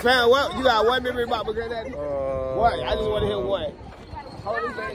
Fam, what? You got one memory about my granddaddy? What? I just want to hear one. How old is that?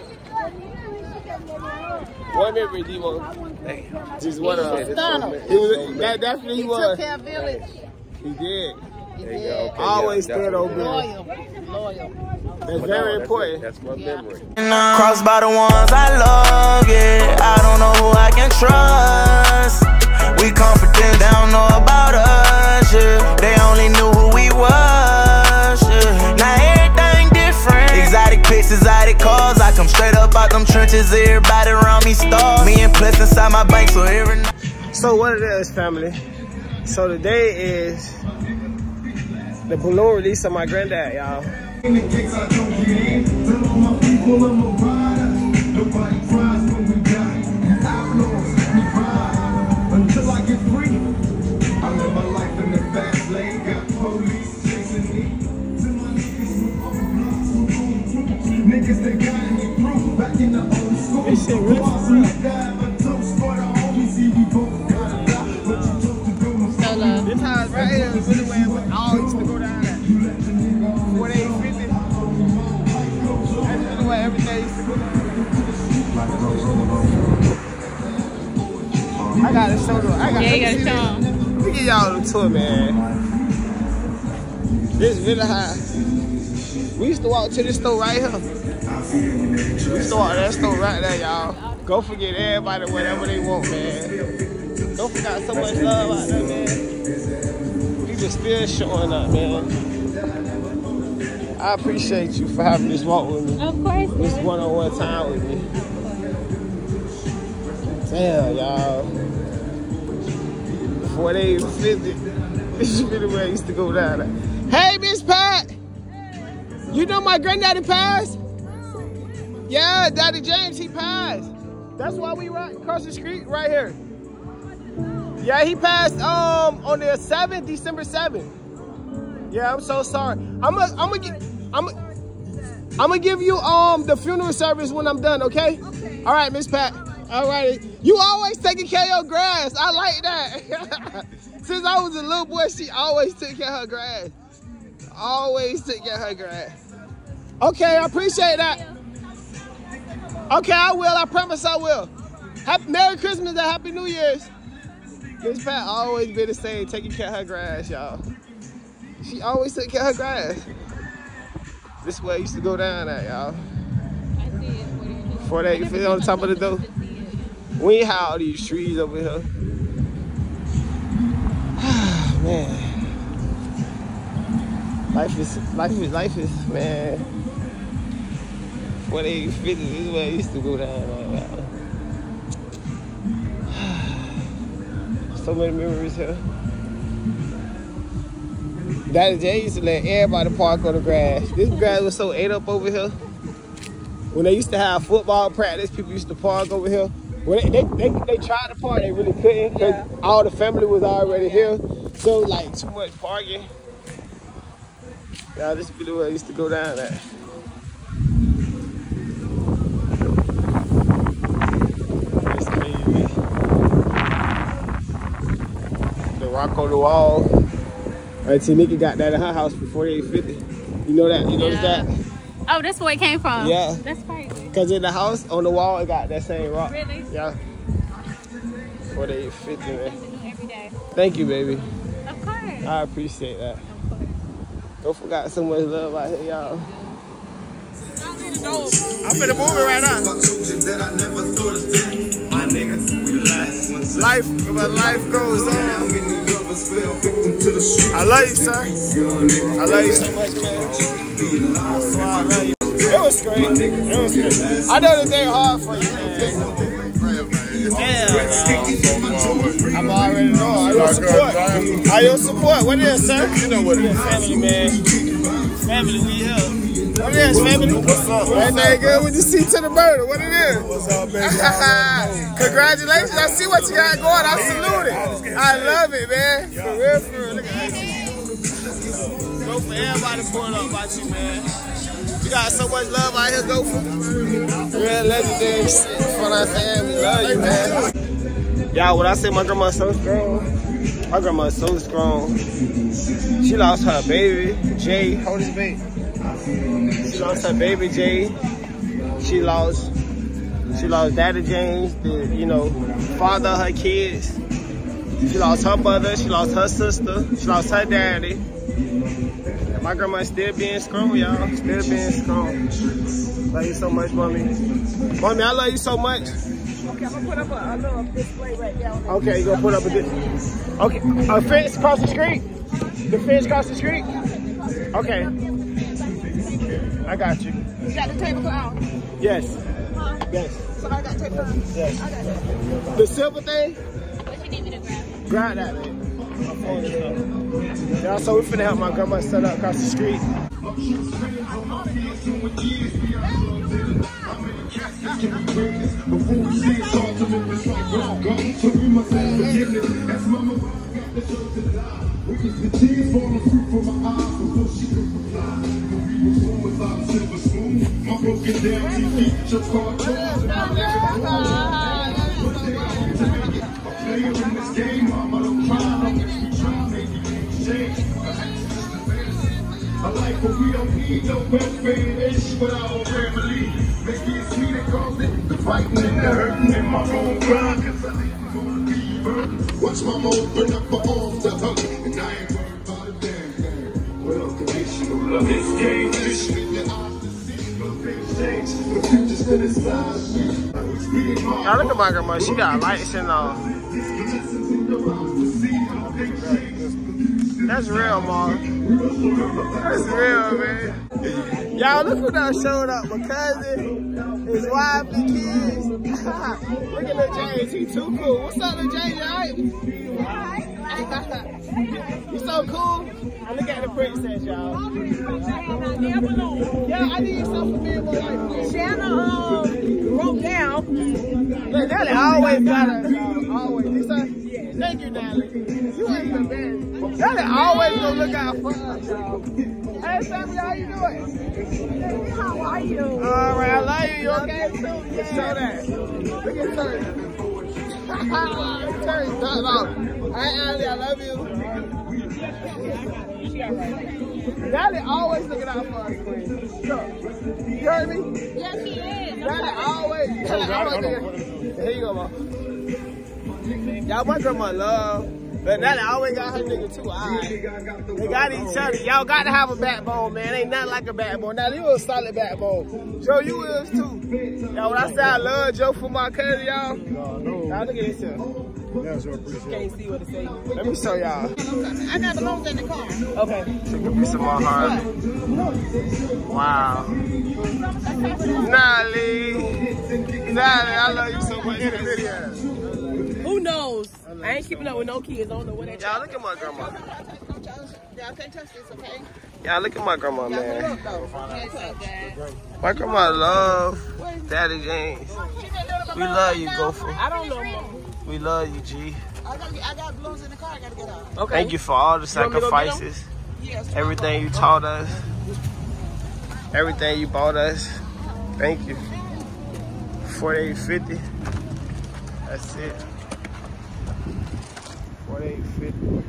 One memory, Devo. Just one of them. That's what he was. Took care of village. He did. He did. Always stayed on Loyal. That's very important. That's my memory. Crossed by the ones I love, yeah. I don't know who I can trust. We confident, they don't know about us, yeah. They only knew who we was, yeah. Now everything different. Exotic pics, exotic cars. I come straight up out them trenches. Everybody around me stars. Me and Plus inside my bank, so every night. So what it is, family. So today is the balloon release of my granddad, y'all. Nobody cries when we die. Outlaws, we ride until I get free. I live my life in the fast lane. Got police chasing me. Till my niggas move on blocks. Niggas that got me through back in the old school. This shit really but toast for the homies. See, we both got a lot. But you told to do my solo. This house right here is really where we all used to go down at. 4850. That's really where everything used to go down. I gotta show them. You gotta show them. Let me give y'all the tour, man. This is really high. We used to walk to this store right here. We used to walk to that store right there, y'all. Go forget everybody whatever they want, man. Don't forget so much love out there, man. People still showing up, man. I appreciate you for having this walk with me. Of course. This one-on-one time with me. Damn, y'all. 4850. This is really where I used to go down there. Hey, Miss Pat! You know my granddaddy passed? Yeah, Daddy James, he passed. That's why we right across the street right here. Yeah, he passed on the 7th, December 7th. Yeah, I'm so sorry. I'm gonna give you the funeral service when I'm done, okay? Okay. All right, Miss Pat. All right. You always taking care of your grass. I like that. Since I was a little boy, she always took care of her grass. Always took care of her grass. Okay, I appreciate that. Okay, I will. I promise I will. Merry Christmas and Happy New Year's. Miss Pat always been the same, taking care of her grass, y'all. She always took care of her grass. This way I used to go down at, y'all. 4850 on the top of the door. We ain't had all these trees over here. Man. Life is, man. 4850 is where I used to go down at. So many memories here. Daddy J used to let everybody park on the grass. This grass was so ate up over here. When they used to have football practice, people used to park over here. When they tried to park, they really couldn't because all the family was already here. So like too much parking. Y'all, this video I used to go down at. That's crazy. The rock on the wall. Auntie Nikki got that in her house for 4850. You know that? You notice that? Oh, that's where it came from? Yeah. That's crazy. Because in the house, on the wall, it got that same rock. Really? Yeah. 4850, man. Every day. Thank you, baby. Of course. I appreciate that. Don't forget so much love out here, y'all. I'm finna move it right now. Life goes on. I love you, sir. I love you so much, man. I love you. It was great. It was great. I know this ain't hard for you, man. Damn, I'm already knowing. How your support? How your support? What it is, sir? You know what it is. Family, man. Family, we here. What it is, family? What's up? Everything good with the seat to the murder. What it is? What's up, baby? Congratulations. I see what you got going. I salute it. I love it, man. For real, for real. Look at that. Go for everybody pulling up about you, man. You got so much love out here, go for real legendary shit for our family. Love you, man. Y'all, when I say my grandma's so strong, My grandma's so strong. She lost her baby, Jay. Hold his baby. She lost her baby, Jay. She lost Daddy James, the, you know, father of her kids. She lost her mother, she lost her sister, she lost her daddy. And my grandma's still being strong, y'all. Still being strong. Love you so much, mommy. Mommy, I love you so much. Okay, I'm gonna put up a little display right down there. Okay, you gonna put up a display. Okay, a fence across the street? The fence across the street? Okay. I got you. You got the tablecloth? Yes. Huh? Yes. So I got tablecloth? Yes. I got it. The silver thing? What you need me to grab? Grab that, man. My phone is up. Y'all, so we finna help my grandma set up across the street. I like what we don't need no welfare but our family. Make it sweet and cause it the fighting and the hurting in my own grind. Cause I think I'm gonna be burning. Watch my mom burn up my arms to hug. And I ain't worried about a damn thing. Well, unconditional love this game. Listen in your eyes to see no things change. The future's to the side. Y'all look at my grandma, she got lights and all. That's real, Mom. That's real, man. Y'all, look who done showed up. My cousin, his wife, and kids. Look at Lil James, he too cool. What's up, Lil James, alright? You so cool. I look at the princess, y'all. Yeah, I need something for me and my wife. Shanna wrote down. Look, Natalie always got her, always. You say, thank you, Natalie. You ain't the best. Natalie always gonna look out for us, y'all. Hey, Sammy, how you doing? How are you? All right, I love you. You okay, too? Yeah. Show that. Look at Terry. Terry's done off. Hey, Andy, I love you. Daddy always looking out for us, queen. You heard me? Yes, he is. Daddy always looking. Here you go, Mom. Y'all, my grandma love. But Daddy always got her nigga too. Alright. They got each other. Y'all got to have a backbone, man. Ain't nothing like a backbone. Now, you a solid backbone. Joe, you is too. Y'all, when I say I love Joe for my cousin, y'all. Y'all, look at this here. Can't see what it says. Let me show y'all. I got the loans in the car. Okay. Take a piece of my heart. Wow. Natalie, I love you so much in the video. Who knows? I ain't keeping up with no kids. I don't know what that. Y'all, look at my grandma. Y'all can't touch this, okay? Y'all, look at my grandma, man. Look, though. Can't touch. My grandma love Daddy James. We love you, Gopher. I don't know, Mom. We love you, G. I got balloons in the car. I gotta get out. Okay. Thank you for all the sacrifices. Yes. Everything you taught us. Everything you bought us. Thank you. 4850. That's it. 4850.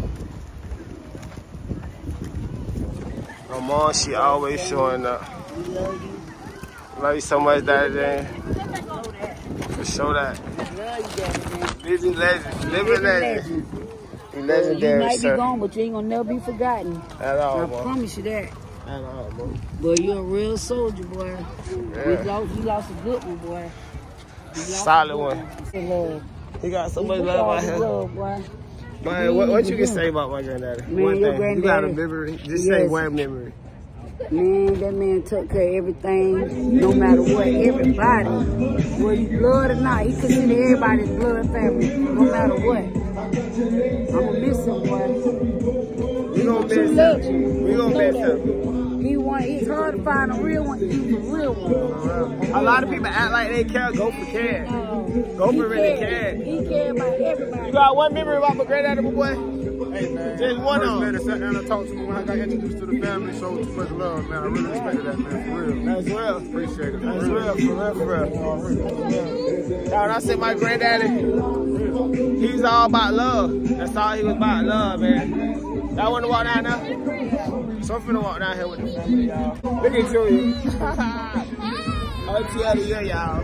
My mom, she always showing up. Love you so much, Daddy James. For sure that. Living legend. Living legend. You legendary, you might sir. be gone, but you ain't gonna never be forgotten. At all, I boy. promise you that. At all, boy. Boy, you're a real soldier, boy. Yeah. You lost a good one, boy. Solid one. Love. He got so much love out here. Love, boy. Man, what you can say about my granddaddy? Man, one your thing. You got a granddaddy- memory. Just say Yes. one memory. Man, that man took care of everything, no matter what, everybody. Whether you blood or not, he considered everybody's blood family, no matter what. I'ma miss him, boy. We gonna miss him. We gonna miss him. It's hard to find a real one. He was a real one. A lot of people act like they care. Gopher cared. Gopher really cared. He cared about everybody. You got one memory about my granddaddy, my boy? Hey, man. Just one First of lady them. sat down and talked to me when I got introduced to the family. Showed too much love, man. I really respected that, man. For real. That's real. Appreciate it. That's real, for real. Y'all, when I said my granddaddy, he's all about love. That's all he was about, love, man. Y'all want to walk down now? So I'm finna walk down here with the family, y'all. Look at Julia. Auntie of the year, y'all.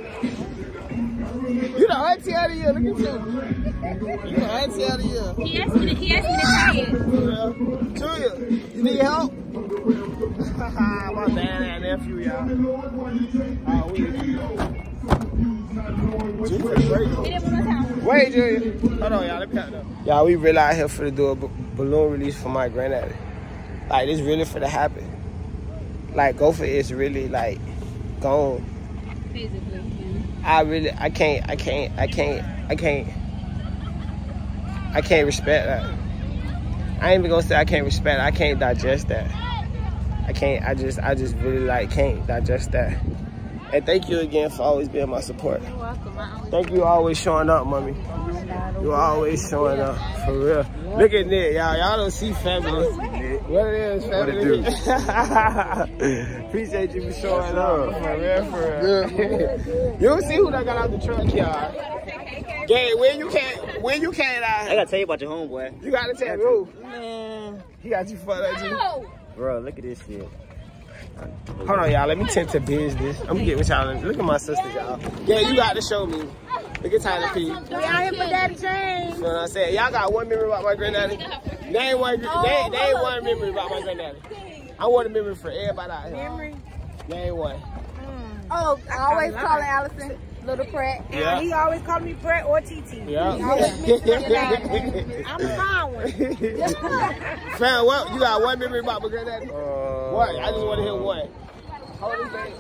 You the auntie of the year, look at you. You the auntie of the year. He asked me to say it. Julia, you need help? My dad and nephew, y'all. Oh, we Wait, Julia. Hold on, y'all. Let me count up. Y'all, we really out here for to do a balloon release for my granddaddy. Like, this really for to happen. Like, Gopher is really, like, gone. Physically, I can't respect that. I ain't even gonna say I can't respect it. I can't digest that. I just really, like, can't digest that. And thank you again for always being my support. You're welcome. Thank you always showing up, mommy. You always showing up, for real. Look at Nick, y'all. Y'all don't see family. What it is, family. What it Appreciate you for showing up, for real. You don't see who that got out the truck, y'all. Yeah, when you can't I gotta tell you about your homeboy. you gotta tell me who. Man. He got you fucked up, G. Bro, look at this shit. Hold on, y'all. Let me tend to business. I'm gonna get with y'all. Look at my sisters, y'all. Yeah, you got to show me. Look at Tyler P. We out here for Daddy James. You know what I'm saying? Y'all got one memory about my granddaddy? They ain't one memory about my granddaddy. I want a memory for everybody out here. Memory? They ain't one. Oh, I always calling Allison Little Pratt. Yeah. He always called me Pratt or TT. Yeah. He always mixed it up. I'm a fine one. Fam, what? You got one memory about my granddaddy? What? I just want to hear one. Hold his name.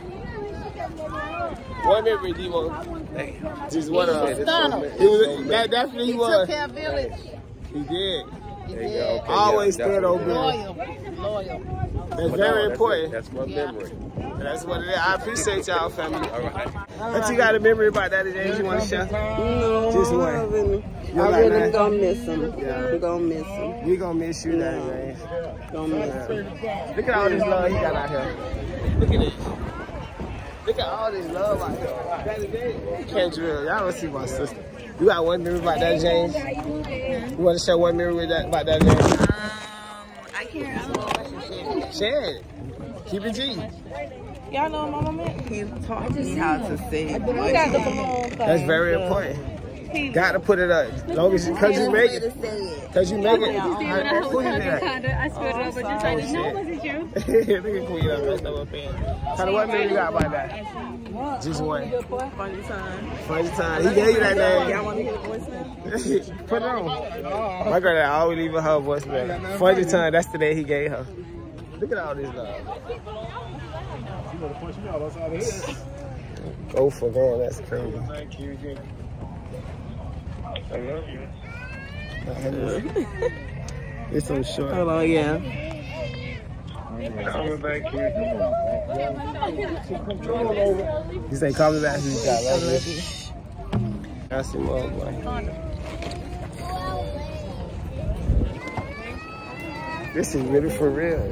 One memory, Devo. Just one of them. That definitely he was. Took care of village. He did. Okay, Always stand on business. Loyal. That's very important. That's my memory. That's what it is. I appreciate y'all, family. But you got a memory about that James you want to share? No, Just one. I really gonna miss him. I'm gonna miss him. We gonna miss you, that James. Gonna miss him. Look at all this love he got out here. Look at this. Look at all this love out here. You can't drill. Y'all don't see my sister. You got one memory about that, James? You want to share one memory with about that, James? I can't. Share it. Keep it G. Y'all know my mama? He taught me how to say We got the balloon thing. That's very important. Got to put it up. Cause you make it. Cause you make it. I screwed it up, but just like, no, it wasn't you. Look at Queen up. That's not what I'm saying. Kind of what memory you got about that? Just one. Funny time. Funny time. He gave you that name. Y'all want to hear the voicemail? Put it on. My girl, I always leave her voicemail. Funny time. That's the day he gave her. Look at all this love. Go for man. That's crazy. Thank you. I love you. It's so short. Hold on, yeah. Coming back here. You say call me back. I love you. That's your mom, boy. This is really for real.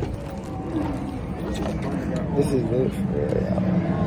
This is really for real, y'all.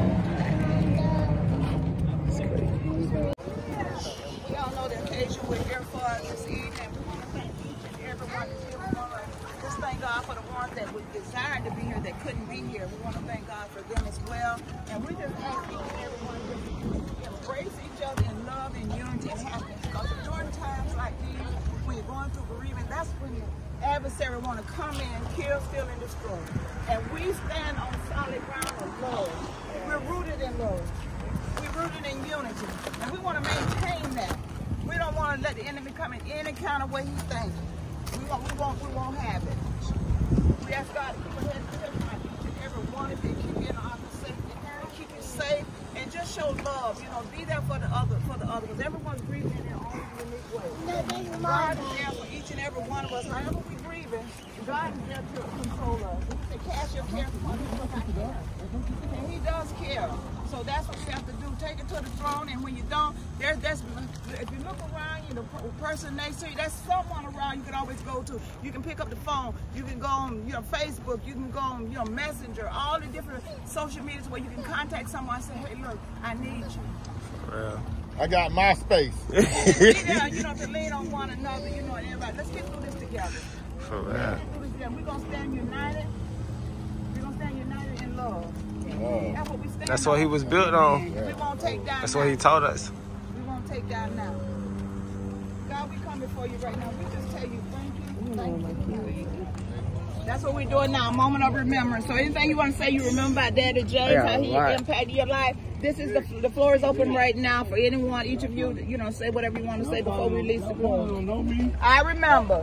It's crazy. Y'all know the occasion we're here for this evening. We want to thank each and every one of you. We want to just thank God for the ones that would desire to be here that couldn't be here. We want to thank God for them as well. And we just ask each and every one to embrace each other in love and unity and happiness. Because during times like these, when you're going through bereavement, that's when the adversary want to come in, kill, steal, and destroy. And we stand on solid ground of love. We're rooted in love. We're rooted in unity. And we want to maintain that. We don't want to let the enemy come in any kind of way he thinks. We won't have it. We ask God to keep a head of each and every one of you, keep you in our safety, keep you safe, and just show love. You know, be there for the other, because everyone's grieving in their own unique way. God is there for each and every one of us. However we're grieving, God God's there to control us. To cast your care upon him, look, I care. And he does care. So that's what you have to do. Take it to the throne, and when you don't, if you look around you, the person next to you, there's someone around you can always go to. You can pick up the phone. You can go on, Facebook. You can go on, Messenger. All the different social medias where you can contact someone and say, hey, look, I need you. Yeah. I got my space. To lean on one another, and everybody. Let's get through this together. For real. We're going to stand united. We're going to stand united in love. That's what we stand That's what he was built on. We won't take down. That's what he told us. We won't take down now. God, we come before you right now. We just tell you thank you. Thank you. That's what we're doing now, a moment of remembrance. So anything you want to say, you remember about Daddy James, how he impacted your life. This is the floor is open right now for anyone, each of you, say whatever you want to say before we release the floor. I remember.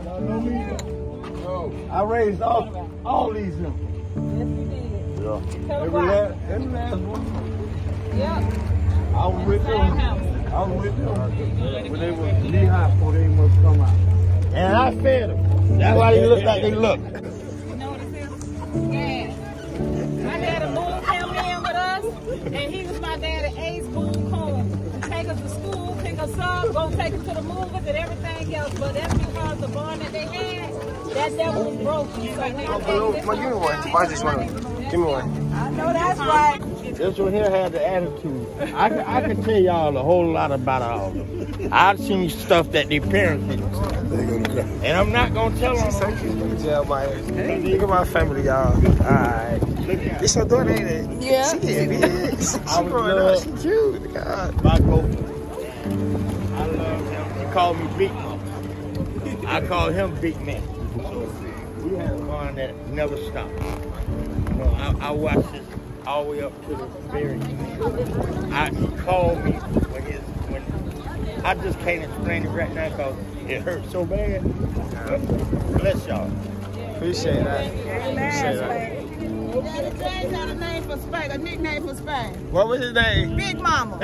I raised all these young. Yes, you did. Yeah. Every last one. Yep. I was with them when they were knee high before they must come out. And I fed them. That's why they look like they look. You know what it is? Yeah. My daddy Boone came in with us, and he was my daddy Ace Boone home. Take us to school, pick us up, go take us to the movies and everything else. But that's because the bond that they had, that devil was broken. So now Give me one. Why just one? Give me one. I know that's right. This one here had the attitude. I can tell y'all a whole lot about all of them. I've seen stuff that their parents didn't. And I'm not going to tell them. Look at my family, y'all. Alright. It's your daughter, ain't it? Yeah. She growing up. She cute. God. My gopher. I love him. He called me Big Mama. I call him Big Man. We had a bond that never stopped. I watched it all the way up to the very end. He called me when I just can't explain it right now because it hurt so bad. Bless y'all. Appreciate that. Daddy James had a name for Spain, a nickname for Spain. What was his name? Big Mama.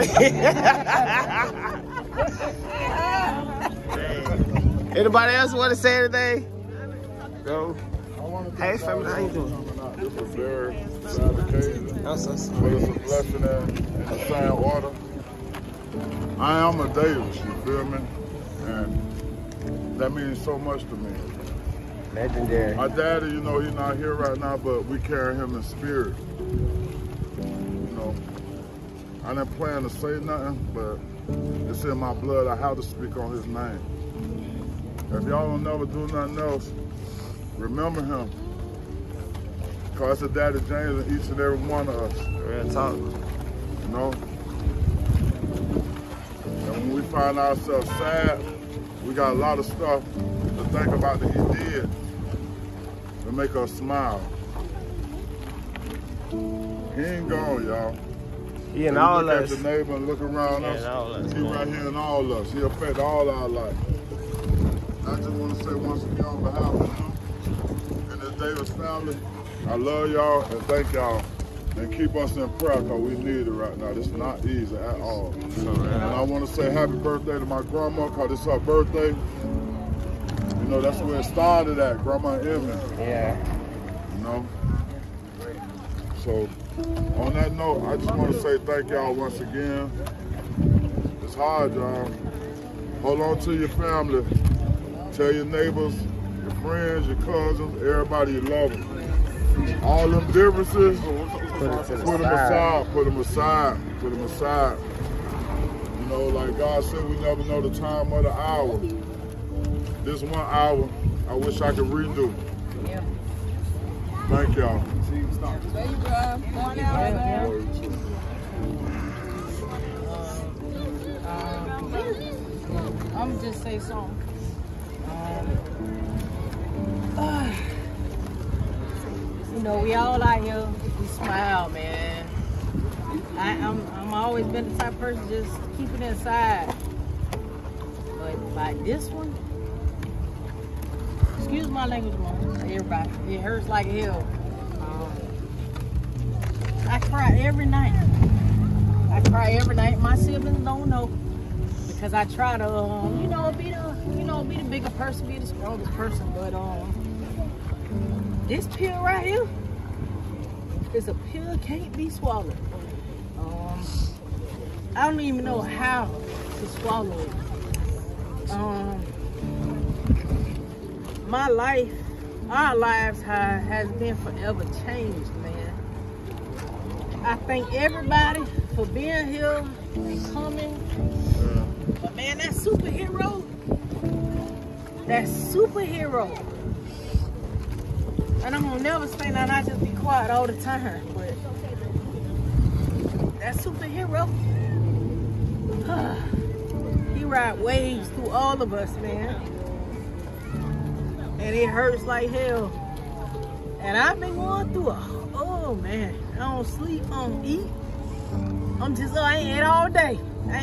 Anybody else want to say anything? Go. Hey, family, how you doing? It's a very sad occasion. But it's a blessing in the same order. I am a Davis, you feel me? And that means so much to me. Legendary. My daddy, he's not here right now, but we carry him in spirit. I didn't plan to say nothing, but it's in my blood. I have to speak on his name. If y'all don't never do nothing else, remember him. Because it's a Daddy James in each and every one of us. Real talk. And when we find ourselves sad, we got a lot of stuff to think about that he did to make us smile. He ain't gone, y'all. He in all look us. at your neighbor and look around us. He right here in all of us. He affect all our life. I just want to say once again on behalf of him and the Davis family, I love y'all and thank y'all. And keep us in prayer because we need it right now. This is not easy at all. And I want to say happy birthday to my grandma because it's her birthday. That's where it started at, Grandma Emmy. Yeah. So, on that note, I just want to say thank y'all once again. It's hard, y'all. Hold on to your family. Tell your neighbors, your friends, your cousins, everybody you love them. All them differences, put them aside. Like God said, we never know the time or the hour. This 1 hour, I wish I could redo. Yeah. Thank y'all. There you go. I'm gonna just say something. We all out here, we smile, man. I'm always been the type of person just keep it inside. But like this one, excuse my language, mom, everybody, it hurts like hell. I cry every night. My siblings don't know because I try to, be the bigger person, be the strongest person, but This pill right here is a pill can't be swallowed. I don't even know how to swallow it. My life, our lives has been forever changed, man. I thank everybody for being here and coming. But man, that superhero, and I'm gonna never say that, I just be quiet all the time, but that superhero, he ride waves through all of us, man. And it hurts like hell. And I've been going through it. Oh man, I don't sleep, I don't eat. I'm just, I ain't ate all day.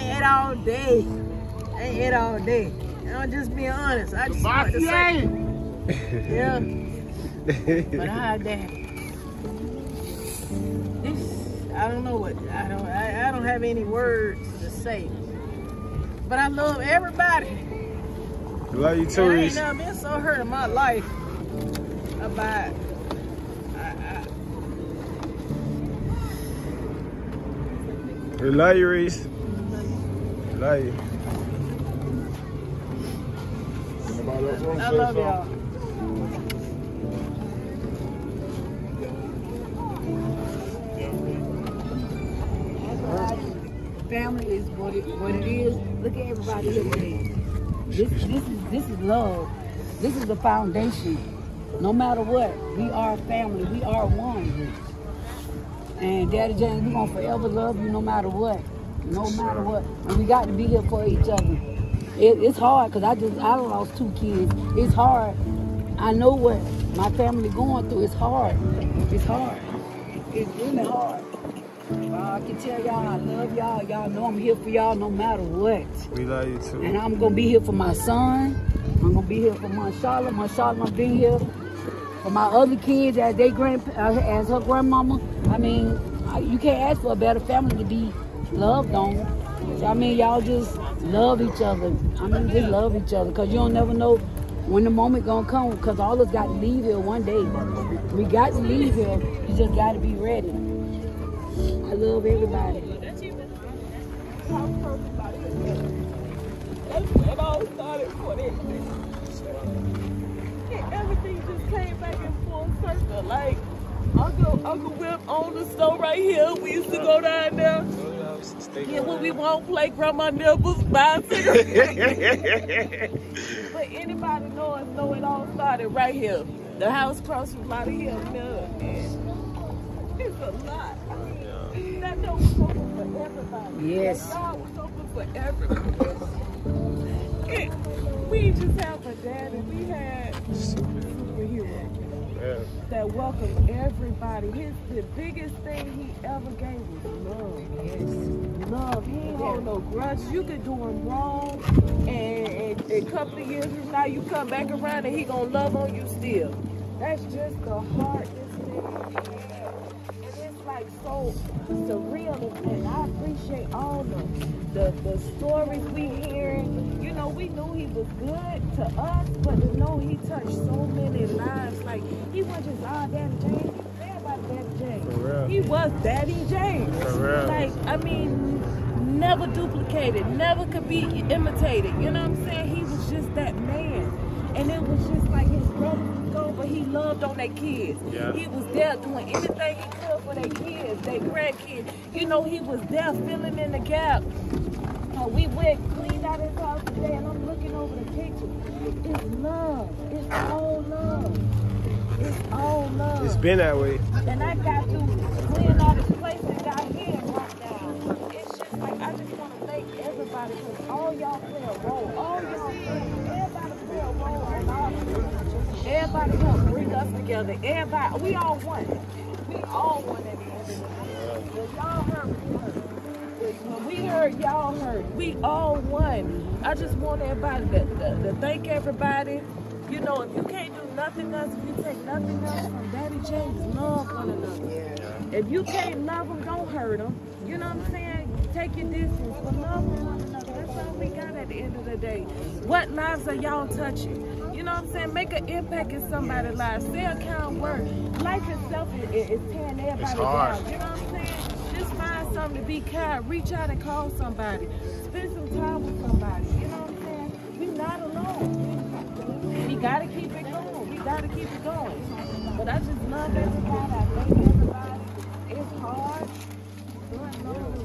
And I'm just being honest. I just want to say, yeah. But I had that. This, I don't know what, I don't have any words to say. But I love everybody. I love you too, Reese. I ain't never been so hurt in my life about We love you, Reese. Love you. I love y'all. Family is what it is. Look at everybody here today. This is love. This is the foundation. No matter what, we are family. We are one. And Daddy James, we're gonna forever love you no matter what. No matter what. And we got to be here for each other. It's hard because I lost 2 kids. It's hard. I know what my family going through. It's hard. It's hard. It's really hard. I can tell y'all I love y'all. Y'all know I'm here for y'all no matter what. We love you too. And I'm going to be here for my son. I'm going to be here for my Charlotte. My Charlotte going to be here for my other kids as as her grandmama. I mean, you can't ask for a better family to be loved on. So, I mean, y'all just love each other. I mean, just love each other because you don't never know when the moment going to come because all of us got to leave here one day. We got to leave here. You just got to be ready. I love everybody. That's when it all started for that. And everything just came back in full circle. Like, Uncle Whip owned the store right here. We used to go down there. Get what we want, play Grandma Nibbles, buy cigarettes. But anybody know it all started right here. The house across from Lottie Hill, it's a lot. That door was open for everybody. Yes. That door was open for everybody. We just have a dad and we had superhero that welcomed everybody. The biggest thing he ever gave was love. Yes. Love. He ain't hold no grudge. You could do him wrong and a couple of years from now you come back around and he gonna love on you still. That's just the hardest thing. Like so surreal, and I appreciate all the stories we hear. You know, we knew he was good to us, but to know he touched so many lives. Like he wasn't just our Daddy James. Everybody Daddy James. He was Daddy James. Like I mean, never duplicated, never could be imitated. You know what I'm saying? He was just that man, and it was just like his brother. But he loved on their kids. Yeah. He was there doing anything he could for their kids, their grandkids. You know, he was there filling in the gap. We went, cleaned out his house today, and I'm looking over the picture. It's love. It's all love. It's all love. It's been that way. And I got to clean out his place and got here right now. It's just like, I just want to thank everybody because all y'all play a role. All y'all everybody play a role in our lives. Everybody help bring us together. Everybody, we all one. We all one at the end of the day. When y'all heard, we heard. When we heard, y'all heard. We all one. I just want everybody to thank everybody. You know, if you can't do nothing else, if you take nothing else from Daddy James, love one another. If you can't love them, don't hurt them. You know what I'm saying? Take your distance, but love one another. That's all we got at the end of the day. What lives are y'all touching? You know what I'm saying? Make an impact in somebody's life. Say a kind word. Life itself is tearing everybody down. You know what I'm saying? Just find something to be kind. Reach out and call somebody. Spend some time with somebody. You know what I'm saying? We're not alone. We gotta keep it going. We gotta keep it going. But I just love everybody. I thank everybody. It's hard. Lord knows.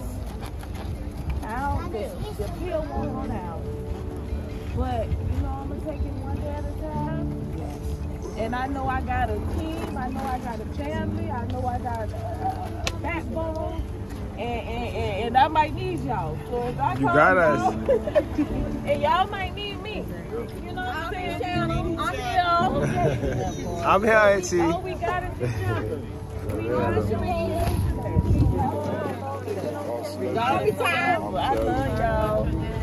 The pill won't run out. But, you know, I'm going to take it one day at a time. And I know I got a team. I know I got a family. I know I got a backbone. And I might need y'all. So if I you got us. And y'all might need me. You know what I'm saying? I'm here. I'm here, Auntie. All we got is each other. We got you. All the time. I love y'all.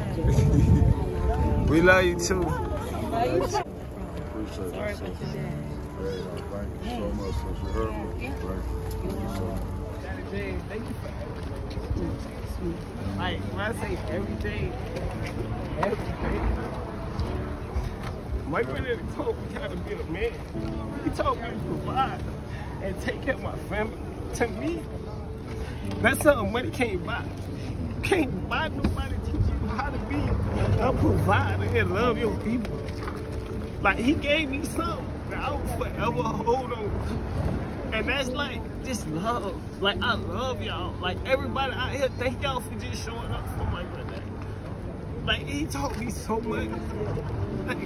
We love you too. Appreciate it. Sorry about your dad. Thank you so much. Since you heard me. Thank you so much. Thank you for everything. Like, when I say everything, my granddaddy told me how to be a man. He told me to provide and take care of my family. To me, that's something money can't buy. You can't buy nobody teach you how to be a provider and love your people. Like, he gave me something that I will forever hold on. And that's like, just love. Like, I love y'all. Like, everybody out here, thank y'all for just showing up for my granddaddy. Like, he taught me so much. Like,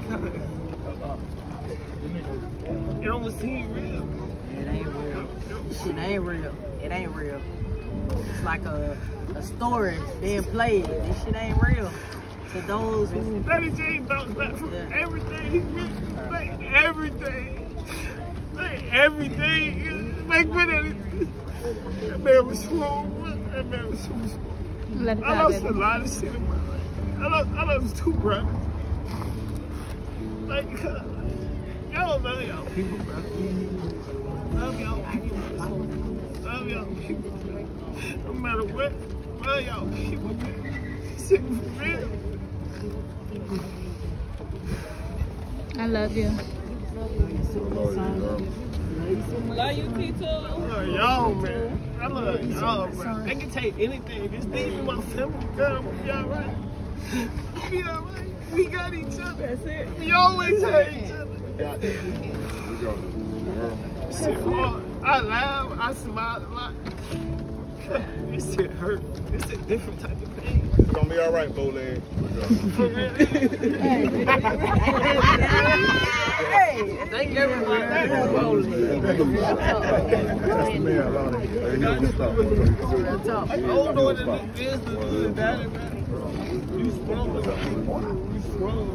it almost seems real. It ain't real. It ain't real. It ain't real. It's like a story being played. This shit ain't real. To those who... Daddy James talks about everything he did. Like, everything. Like, everything. Like, when that man was strong. That man was so strong. I lost a lot of shit in my life. I lost two brothers. Like, y'all love y'all people, bro. Love y'all people. Love y'all people. No matter what, love y'all people, man. Shit for real. I love you. Love you, Tito. I love y'all, man. I love y'all, bro. They can take anything. Just leave me my family, girl. We'll be alright. We'll be alright. We got each other. That's it. We always have each other. Shit hard. I laugh. I smile a lot. This shit hurt. It's a different type of pain. It's gonna be alright, Bowleg. Hey, thank everybody. I don't know what it is to do that. You strong. You strong.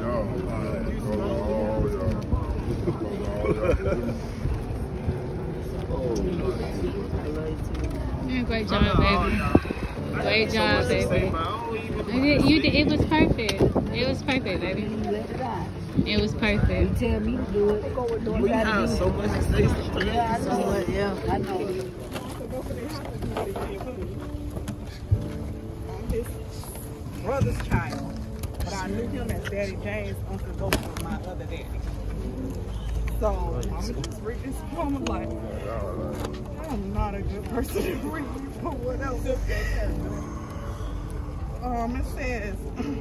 Great job, baby. Great job, baby. You did. It was perfect. It was perfect, baby. It was perfect. Tell me to do it. We have so much to say. Yeah, I know it. Yeah, I know it. I'm his brother's child, but I knew him as Daddy James, Uncle Gopher, my other daddy. So I'm just read this poem like, I'm not a good person to read, but what else? It says,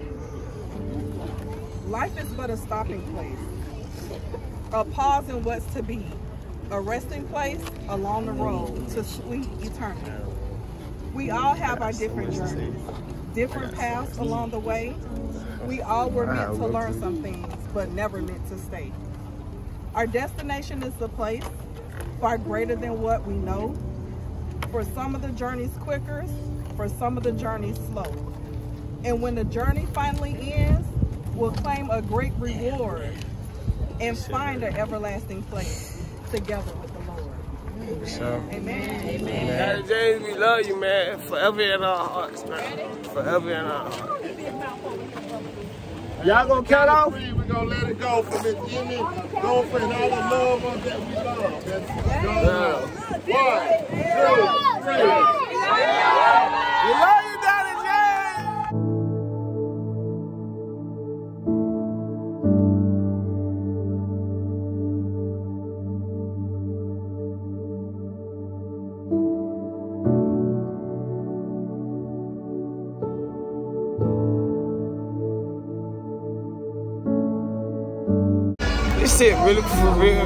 life is but a stopping place, a pause in what's to be, a resting place along the road to sweet eternity. We all have our different journeys, different paths along the way. We all were meant to learn some things, but never meant to stay. Our destination is a place far greater than what we know. For some of the journeys quicker, for some of the journeys slow. And when the journey finally ends, we'll claim a great reward and find an everlasting place together with the Lord. Amen. Amen. Daddy James, we love you, man. Forever in our hearts, man. Forever in our hearts. Y'all gonna cut off? We're gonna let it go for Miss Jimmy, Girlfriend, all the love ones that we love. That's go. 1, 2, 3. We love you. This shit really for real.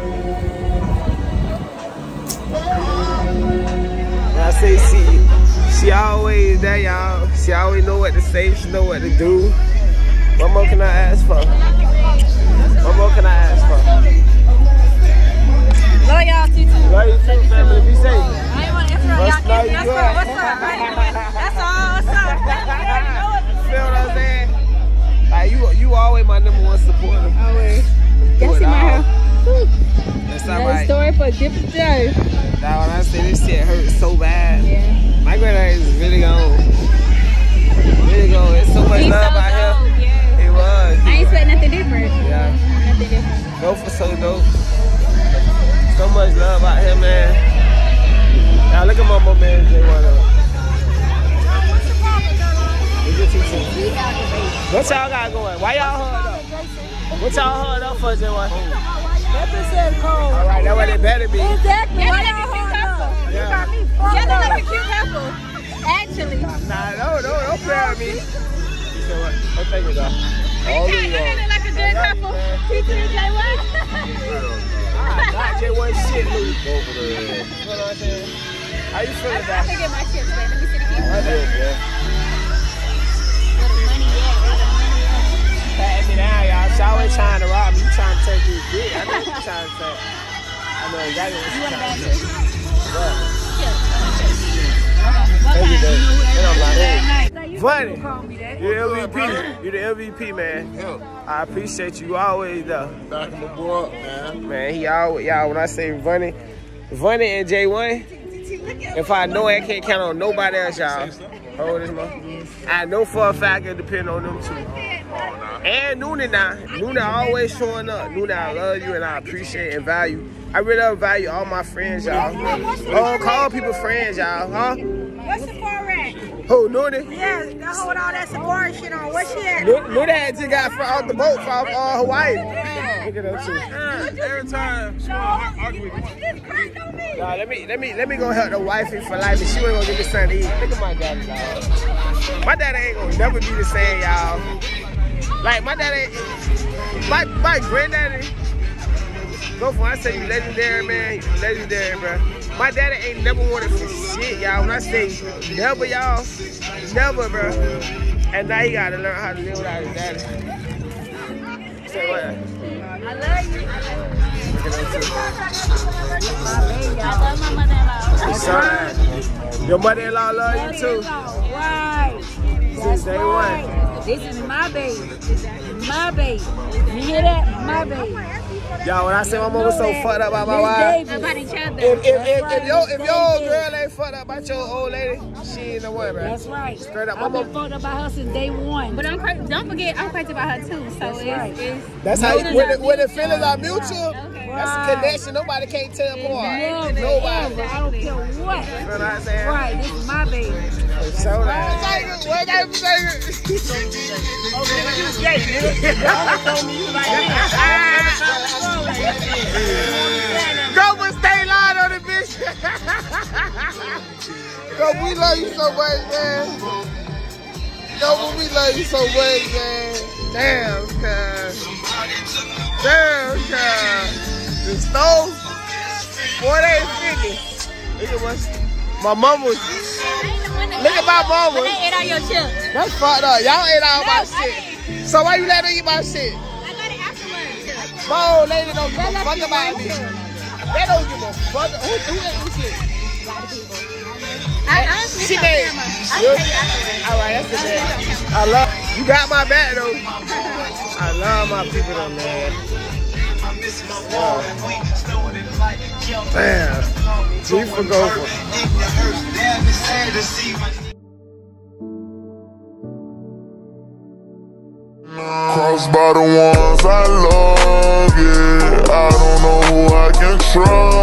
I say she always there, y'all. She always know what to say, she know what to do. What more can I ask for? What more can I ask for? Love y'all too. Love you too, family. Be safe. I ain't want to interrupt y'all. What's up? That's all. What's up? You feel what I'm saying? Like you always my #1 supporter. Always. Y'all see my hair? That's not Another right. story for a different day. Now when I say this shit hurts so bad. Yeah. My granddad is really gone. Really gone. There's so much love out here. Yeah. It was. I ain't expect nothing different. Yeah. Nothing different. Dope for so dope. So much love out here, man. Now look at my mom, man. What y'all got going? Why y'all hard up? What y'all hard up for, J1? Pepper said cold. All right, that's what it better be. Exactly. Why y'all hard up? You got me fucked Yeah, up. they like a cute couple. Actually. Nah, don't play with me. You said what? Oh, thank you, dog. They look like a good couple. P2 and J1. Not J1 shit loose. You know what I'm saying? How you feeling, I dog? can get my chips back. Let me see the key. Right there, yeah. Where the money at? Pat me down, y'all. She always trying to rob me. You trying to take me dick. I know what you trying to say. I know exactly what you're trying to say. Thank you, babe. Funny. You the MVP. You the MVP, man. I appreciate you always, though. Back in the board, man. Man, he always, y'all, when I say Vunny and J1, if I know I can't count on nobody else, y'all. Hold this month. I know for a fact it depends on them two. And Nuna now. Nuna always showing up. Nuna, I love you and I appreciate and value. I really value all my friends, y'all. Oh, call people friends, y'all, huh? What's the foreign? Who, Nuna? Yeah, that hold all that support shit on. What's she at? Nuna had just got off the boat from Hawaii. Look at them two. Every time she want to argue with me. Nah, let me go help the wifey for life, and she ain't gonna give me something to eat. Look at my daddy, dog. My daddy ain't gonna never be the same, y'all. Like my daddy, my granddaddy. Go for I say you legendary, man. You legendary, bro. My daddy ain't never wanted for shit, y'all. When I say never, y'all, never, bro. And now he gotta learn how to live without his daddy. Say what? I love you. I love my mother-in-law. Sorry. Your mother-in-law love you too. Right. Since day one. This is my baby. My baby. You hear that? My baby. Y'all, when I say my mom was so fucked up by my wife, About each other. if your old girl ain't fucked up by your old lady, she ain't the one, bro. That's right. Straight up, my I've been mom. fucked up by her since day one. But don't forget, I'm crazy about her too. So it's That's how when the feelings are mutual. Okay. That's a connection. Nobody can't tell apart. Never, Nobody. ever. I don't care what. You know what I'm saying? Right, this is my baby. So that. Go but stay lying on the bitch. Go, we love you so much, man. Go, but we love you so much, man. Damn, cuz. Damn, cuz. The stove, 48.50. Look at what my mama's. Look at my mama. They ate all your chips. That's fucked up. Y'all ate all my shit. So why you let her eat my shit? I got it afterwards. My old lady don't give a fuck about me. They don't give a fuck. Who ate this shit? A lot of people. I honestly She don't made. care much. I'll tell you afterwards. All right, that's the bad. I love. You got my back though. I love my people though, man. Damn. G for Gopher. Crossed by the ones I love, yeah. I don't know who I can trust.